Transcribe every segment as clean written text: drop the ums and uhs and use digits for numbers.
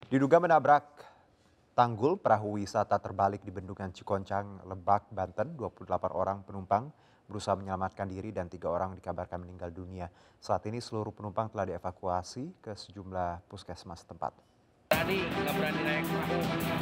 Diduga menabrak tanggul, perahu wisata terbalik di Bendungan Cikoncang, Lebak, Banten. 28 orang penumpang berusaha menyelamatkan diri dan 3 orang dikabarkan meninggal dunia. Saat ini seluruh penumpang telah dievakuasi ke sejumlah puskesmas tempat. Tadi nggak berani naik perahu,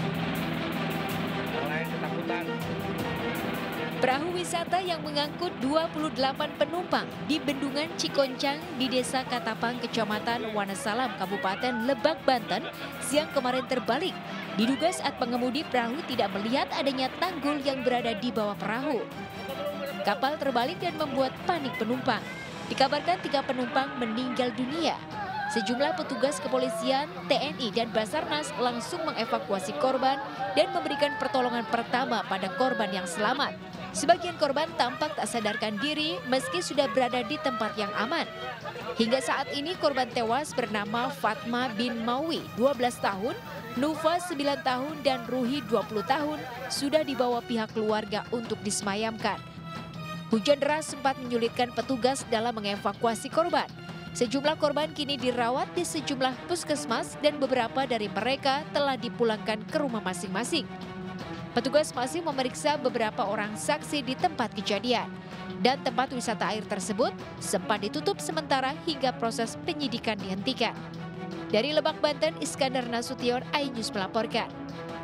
yang lain ketakutan. Perahu wisata yang mengangkut 28 penumpang di Bendungan Cikoncang di Desa Katapang, Kecamatan Wonosalam, Kabupaten Lebak, Banten, siang kemarin terbalik. Diduga saat pengemudi perahu tidak melihat adanya tanggul yang berada di bawah perahu. Kapal terbalik dan membuat panik penumpang. Dikabarkan 3 penumpang meninggal dunia. Sejumlah petugas kepolisian, TNI, dan Basarnas langsung mengevakuasi korban dan memberikan pertolongan pertama pada korban yang selamat. Sebagian korban tampak tak sadarkan diri meski sudah berada di tempat yang aman. Hingga saat ini korban tewas bernama Fatma bin Mawi, 12 tahun, Nufa 9 tahun, dan Ruhi 20 tahun sudah dibawa pihak keluarga untuk disemayamkan. Hujan deras sempat menyulitkan petugas dalam mengevakuasi korban. Sejumlah korban kini dirawat di sejumlah puskesmas dan beberapa dari mereka telah dipulangkan ke rumah masing-masing. Petugas masih memeriksa beberapa orang saksi di tempat kejadian. Dan tempat wisata air tersebut sempat ditutup sementara hingga proses penyidikan dihentikan. Dari Lebak, Banten, Iskandar Nasution, iNews melaporkan.